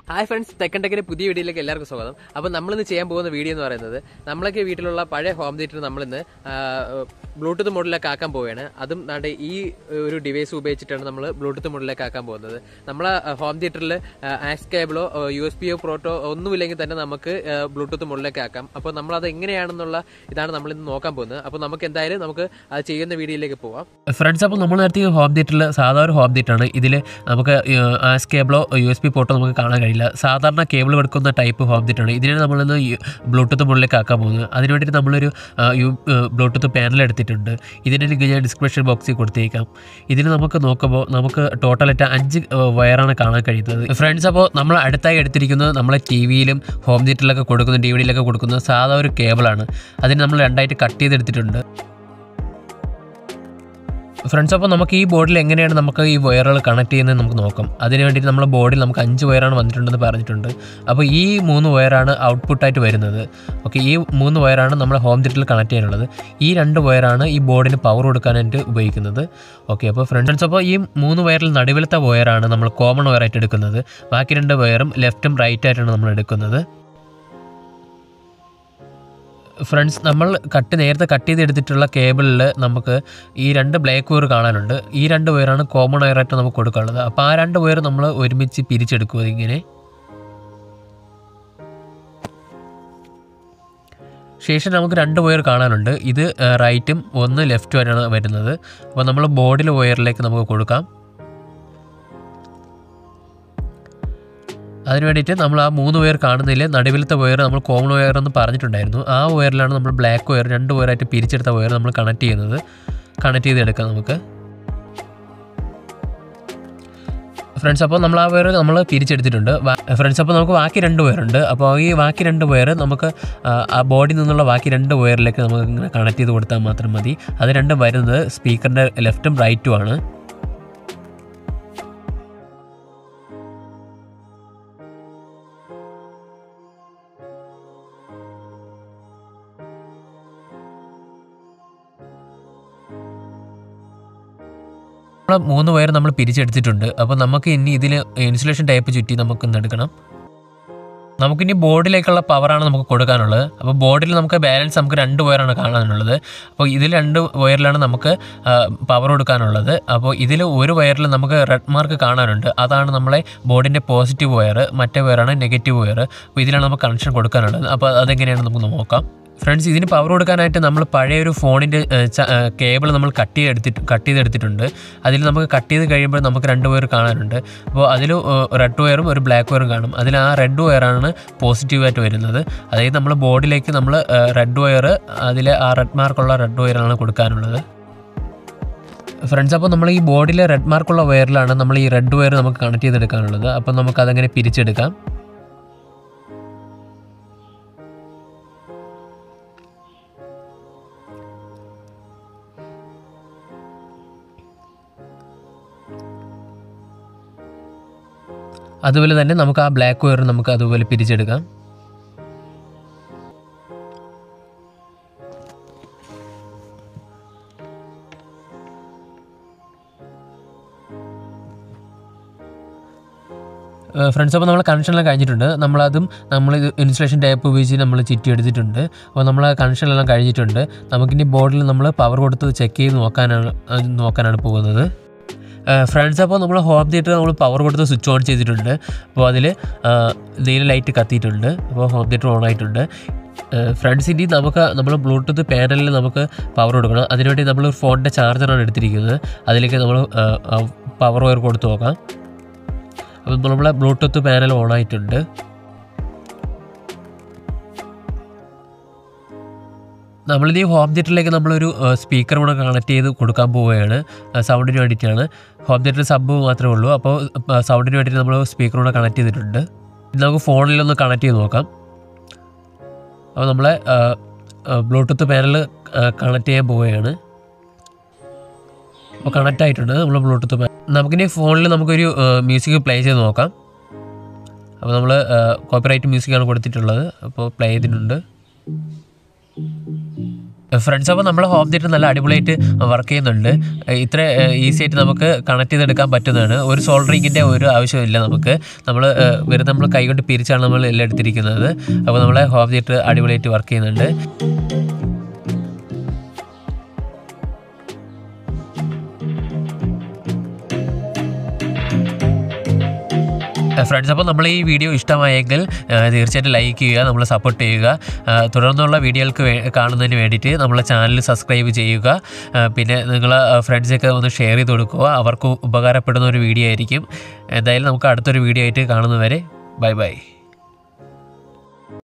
Hi friends, തെക്കൻടെക്കിന്റെ പുതിയ വീഡിയോയിലേക്ക് എല്ലാവർക്കും സ്വാഗതം. അപ്പോൾ നമ്മളിന്ന് ചെയ്യാൻ പോകുന്ന വീഡിയോ എന്ന് പറയുന്നത് നമ്മളൊക്കെ വീട്ടിലുള്ള പഴയ ഹോം തിയേറ്റർ നമ്മളിന്ന് ബ്ലൂടൂത്ത് മോഡിലേക്ക് ആക്കാൻ പോവുകയാണ്. അതും നാട്ടെ ഈ ഒരു ഡിവൈസ് ഉപയോഗിച്ചിട്ടാണ് നമ്മൾ ബ്ലൂടൂത്ത് മോഡിലേക്ക് ആക്കാൻ പോകുന്നത്. നമ്മളെ ഹോം തിയേറ്ററിൽ ആക്സ് കേബിളോ USB-യോ പ്രോട്ടോ ഒന്നുമില്ലെങ്കിൽ തന്നെ നമുക്ക് ബ്ലൂടൂത്ത് മോഡിലേക്ക് ആക്കാം. അപ്പോൾ നമ്മളത് എങ്ങനെയാണെന്നുള്ള ഇതാണ് നമ്മളിന്ന് നോക്കാൻ പോകുന്നത്. അപ്പോൾ നമുക്ക് എന്തായാലും നമുക്ക് അത് ചെയ്യുന്ന വീഡിയോയിലേക്ക് പോവാം. ഫ്രണ്ട്സ്, അപ്പോൾ നമ്മൾ നേരത്തെ ഹോം തിയേറ്ററിൽ സാധാരണ ഹോം തിയേറ്ററാണ്. ഇതിൽ നമുക്ക് ആക്സ് കേബിളോ USB പോർട്ടോ നമുക്ക് കാണാൻ കഴിയില്ല. സാധാരണ കേബിൾ കൊടുക്കുന്ന ടൈപ്പ് ഹോം തിയേറ്ററാണ്. ഇതിനാണ് നമ്മളിന്ന് ബ്ലൂടൂത്ത് മോഡിലേക്ക് ആക്കാൻ പോകുന്നത്. അതിന് വേണ്ടിയിട്ട് നമ്മളൊരു ബ്ലൂടൂത്ത് പാനൽ എടുത്തിട്ടുണ്ട്. ഇതിൻ്റെ ലിങ്ക് ഞാൻ ഡിസ്ക്രിപ്ഷൻ ബോക്സിൽ കൊടുത്തേക്കാം. ഇതിന് നമുക്ക് നോക്കുമ്പോൾ നമുക്ക് ടോട്ടലായിട്ട് 5 വയറാണ് കാണാൻ കഴിയുന്നത്. ഫ്രണ്ട്സ്, അപ്പോൾ നമ്മൾ അടുത്തായി എടുത്തിരിക്കുന്നത് നമ്മളെ TV-യിലും ഹോം തിയേറ്ററിലൊക്കെ കൊടുക്കുന്ന DVD-യിലൊക്കെ കൊടുക്കുന്ന സാധാ ഒരു കേബിളാണ്. അതിന് നമ്മൾ 2ആയിട്ട് കട്ട് ചെയ്തെടുത്തിട്ടുണ്ട്. ഫ്രണ്ട്സ്, അപ്പോൾ നമുക്ക് ഈ ബോർഡിൽ എങ്ങനെയാണ് നമുക്ക് ഈ വയറുകൾ കണക്ട് ചെയ്യുന്നത് നമുക്ക് നോക്കാം. അതിന് വേണ്ടിയിട്ട് നമ്മുടെ ബോർഡിൽ നമുക്ക് 5 വയറാണ് വന്നിട്ടുണ്ടെന്ന് പറഞ്ഞിട്ടുണ്ട്. അപ്പോൾ ഈ 3 വയറാണ് ഔട്ട്പുട്ടായിട്ട് വരുന്നത്. ഓക്കെ, ഈ 3 വയറാണ് നമ്മൾ ഹോം തിയേറ്ററിൽ കണക്ട് ചെയ്യാനുള്ളത്. ഈ 2 വയറാണ് ഈ ബോർഡിന് പവർ കൊടുക്കാനായിട്ട് ഉപയോഗിക്കുന്നത്. ഓക്കെ, അപ്പോൾ ഫ്രണ്ട്സ്, അപ്പോൾ ഈ 3 വയറിൽ നടുവിലത്തെ വയറാണ് നമ്മൾ കോമൺ വയറായിട്ട് എടുക്കുന്നത്. ബാക്കി 2 വയറും ലെഫ്റ്റും റൈറ്റായിട്ടാണ് നമ്മൾ എടുക്കുന്നത്. ഫ്രണ്ട്സ്, നമ്മൾ നേരത്തെ കട്ട് ചെയ്തെടുത്തിട്ടുള്ള കേബിളിൽ നമുക്ക് ഈ 2 ബ്ലാക്ക് വയർ കാണാനുണ്ട്. ഈ 2 വയറാണ് കോമൺ വയറായിട്ട് നമുക്ക് കൊടുക്കാനുള്ളത്. അപ്പോൾ ആ 2 വയർ നമ്മൾ ഒരുമിച്ച് പിരിച്ചെടുക്കുക. ഇങ്ങനെ ശേഷം നമുക്ക് 2 വയർ കാണാനുണ്ട്. ഇത് റൈറ്റും 1 ലെഫ്റ്റുമായിട്ടാണ് വരുന്നത്. അപ്പോൾ നമ്മൾ ബോർഡിൽ വയറിലേക്ക് നമുക്ക് കൊടുക്കാം. അതിന് വേണ്ടിയിട്ട് നമ്മൾ ആ 3 വയർ കാണുന്നതിൽ നടുവിലത്തെ വയർ നമ്മൾ കോമൺ വയർ എന്ന് പറഞ്ഞിട്ടുണ്ടായിരുന്നു. ആ വയറിലാണ് നമ്മൾ ബ്ലാക്ക് വയർ 2 വയറായിട്ട് പിരിച്ചെടുത്ത വയർ നമ്മൾ കണക്ട് ചെയ്തെടുക്കാം നമുക്ക്. ഫ്രണ്ട്സ്, അപ്പോൾ നമ്മൾ ആ വയർ നമ്മൾ പിരിച്ചെടുത്തിട്ടുണ്ട്. ഫ്രണ്ട്സ്, അപ്പോൾ നമുക്ക് ബാക്കി 2 വയറുണ്ട്. അപ്പോൾ ഈ ബാക്കി 2 വയർ നമുക്ക് ആ ബോർഡിൽ നിന്നുള്ള ബാക്കി 2 വയറിലേക്ക് നമുക്ക് ഇങ്ങനെ കണക്ട് ചെയ്ത് കൊടുത്താൽ മാത്രം മതി. അത് 2 വരുന്നത് സ്പീക്കറിൻ്റെ ലെഫ്റ്റും റൈറ്റും ആണ്. നമ്മൾ 3 വയർ നമ്മൾ പിരിച്ചെടുത്തിട്ടുണ്ട്. അപ്പോൾ നമുക്ക് ഇനി ഇതിൽ ഇൻസുലേഷൻ ടൈപ്പ് ചുറ്റി നമുക്കൊന്ന് എടുക്കണം. നമുക്കിനി ബോർഡിലേക്കുള്ള പവറാണ് നമുക്ക് കൊടുക്കാനുള്ളത്. അപ്പോൾ ബോർഡിൽ നമുക്ക് ബാലൻസ് നമുക്ക് 2 വയറാണ് കാണാനുള്ളത്. അപ്പോൾ ഇതിൽ 2 വയറിലാണ് നമുക്ക് പവർ കൊടുക്കാനുള്ളത്. അപ്പോൾ ഇതിൽ ഒരു വയറിൽ നമുക്ക് റെഡ് മാർക്ക് കാണാനുണ്ട്. അതാണ് നമ്മളെ ബോർഡിൻ്റെ പോസിറ്റീവ് വയർ. മറ്റേ വയറാണ് നെഗറ്റീവ് വയർ. അപ്പോൾ ഇതിലാണ് നമുക്ക് കണക്ഷൻ കൊടുക്കാനുള്ളത്. അപ്പോൾ അതെങ്ങനെയാണ് നമുക്ക് നോക്കാം. ഫ്രണ്ട്സ്, ഇതിന് പവർ കൊടുക്കാനായിട്ട് നമ്മൾ പഴയൊരു ഫോണിൻ്റെ കേബിൾ നമ്മൾ കട്ട് ചെയ്തെടുത്തിട്ടുണ്ട്. അതിൽ നമുക്ക് കട്ട് ചെയ്ത് കഴിയുമ്പോൾ നമുക്ക് 2 വയർ കാണാനുണ്ട്. അപ്പോൾ അതിൽ റെഡ് വയറും ഒരു ബ്ലാക്ക് വയറും കാണും. അതിൽ ആ റെഡ് വയറാണ് പോസിറ്റീവായിട്ട് വരുന്നത്. അതായത് നമ്മൾ ബോർഡിലേക്ക് നമ്മൾ റെഡ് വയർ, അതിൽ ആ റെഡ് മാർക്കുള്ള റെഡ് വയറാണ് കൊടുക്കാനുള്ളത്. ഫ്രണ്ട്സ്, അപ്പോൾ നമ്മൾ ഈ ബോർഡിൽ റെഡ് മാർക്കുള്ള വയറിലാണ് നമ്മൾ ഈ റെഡ് വയർ നമുക്ക് കണക്ട് ചെയ്തെടുക്കാനുള്ളത്. അപ്പോൾ നമുക്കതങ്ങനെ പിരിച്ചെടുക്കാം. അതുപോലെ തന്നെ നമുക്ക് ആ ബ്ലാക്ക് വയർ നമുക്ക് അതുപോലെ പിരിച്ചെടുക്കാം. ഫ്രണ്ട്സ്, അപ്പോൾ നമ്മൾ കണക്ഷനെല്ലാം കഴിഞ്ഞിട്ടുണ്ട്. നമ്മൾ ഇൻസുലേഷൻ ടൈപ്പ് ഉപയോഗിച്ച് നമ്മൾ ചുറ്റി എടുത്തിട്ടുണ്ട്. അപ്പോൾ നമ്മൾ കണക്ഷനെല്ലാം കഴിഞ്ഞിട്ടുണ്ട്. നമുക്കിനി ബോർഡിൽ നമ്മൾ പവർ കൊടുത്ത് ചെക്ക് ചെയ്ത് നോക്കാനാണ് പോകുന്നത്. ഫ്രണ്ട്സ്, അപ്പോൾ നമ്മൾ ഹോം തിയേറ്റർ നമ്മൾ പവർ കൊടുത്ത് സ്വിച്ച് ഓൺ ചെയ്തിട്ടുണ്ട്. അപ്പോൾ അതിൽ നീല ലൈറ്റ് കത്തിയിട്ടുണ്ട്. അപ്പോൾ ഹോം തിയേറ്റർ ഓൺ ആയിട്ടുണ്ട്. ഫ്രണ്ട്സ്, ഇനി നമ്മൾ ബ്ലൂടൂത്ത് പാനലിൽ നമുക്ക് പവർ കൊടുക്കണം. അതിനുവേണ്ടി നമ്മൾ ഫോണിൻ്റെ ചാർജറാണ് എടുത്തിരിക്കുന്നത്. അതിലേക്ക് നമ്മൾ പവർ വയർ കൊടുത്ത് നോക്കാം. അപ്പോൾ നമ്മളെ ബ്ലൂടൂത്ത് പാനൽ ഓൺ ആയിട്ടുണ്ട്. നമ്മളിത് ഈ ഹോം തിയേറ്ററിലേക്ക് നമ്മളൊരു സ്പീക്കർ കൂടെ കണക്ട് ചെയ്ത് കൊടുക്കാൻ പോവുകയാണ്. സൗണ്ടിന് വേണ്ടിയിട്ടാണ്. ഹോം തിയേറ്റർ സബ് മാത്രമേ ഉള്ളൂ. അപ്പോൾ സൗണ്ടിന് വേണ്ടിയിട്ട് നമ്മൾ സ്പീക്കർ കൂടെ കണക്ട് ചെയ്തിട്ടുണ്ട്. ഇത് നമുക്ക് ഫോണിലൊന്ന് കണക്ട് ചെയ്ത് നോക്കാം. അപ്പോൾ നമ്മളെ ബ്ലൂടൂത്ത് പാനൽ കണക്ട് ചെയ്യാൻ പോവുകയാണ്. അപ്പോൾ കണക്റ്റ് ആയിട്ടുണ്ട് നമ്മൾ ബ്ലൂടൂത്ത് പാനൽ. നമുക്കിനി ഫോണിൽ നമുക്കൊരു മ്യൂസിക് പ്ലേ ചെയ്ത് നോക്കാം. അപ്പോൾ നമ്മൾ കോപ്പിറൈറ്റ് മ്യൂസിക്കാണ് കൊടുത്തിട്ടുള്ളത്. അപ്പോൾ പ്ലേ ചെയ്തിട്ടുണ്ട്. ഫ്രണ്ട്സ്, അപ്പോൾ നമ്മൾ ഹോം തിയേറ്റർ നല്ല അടിപൊളിയായിട്ട് വർക്ക് ചെയ്യുന്നുണ്ട്. ഇത്ര ഈസി ആയിട്ട് നമുക്ക് കണക്ട് ചെയ്തെടുക്കാൻ പറ്റുന്നതാണ്. ഒരു സോൾഡറിങ്ങിൻ്റെ ഒരു ആവശ്യമില്ല നമുക്ക്. വെറുതെ നമ്മൾ കൈകൊണ്ട് പിരിച്ചാണ് നമ്മൾ എല്ലാം എടുത്തിരിക്കുന്നത്. അപ്പോൾ നമ്മളെ ഹോം തിയേറ്റർ അടിപൊളിയായിട്ട് വർക്ക് ചെയ്യുന്നുണ്ട്. ഫ്രണ്ട്സ്, അപ്പോൾ നമ്മൾ ഈ വീഡിയോ ഇഷ്ടമായെങ്കിൽ തീർച്ചയായിട്ടും ലൈക്ക് ചെയ്യുക, നമ്മൾ സപ്പോർട്ട് ചെയ്യുക. തുടർന്നുള്ള വീഡിയോകൾക്ക് കാണുന്നതിന് വേണ്ടിയിട്ട് നമ്മളെ ചാനൽ സബ്സ്ക്രൈബ് ചെയ്യുക. പിന്നെ നിങ്ങൾ ഫ്രണ്ട്സൊക്കെ ഒന്ന് ഷെയർ ചെയ്ത് കൊടുക്കുക. അവർക്ക് ഉപകാരപ്പെടുന്ന ഒരു വീഡിയോ ആയിരിക്കും. എന്തായാലും നമുക്ക് അടുത്തൊരു വീഡിയോ ആയിട്ട് കാണുന്നവരെ ബൈ ബൈ.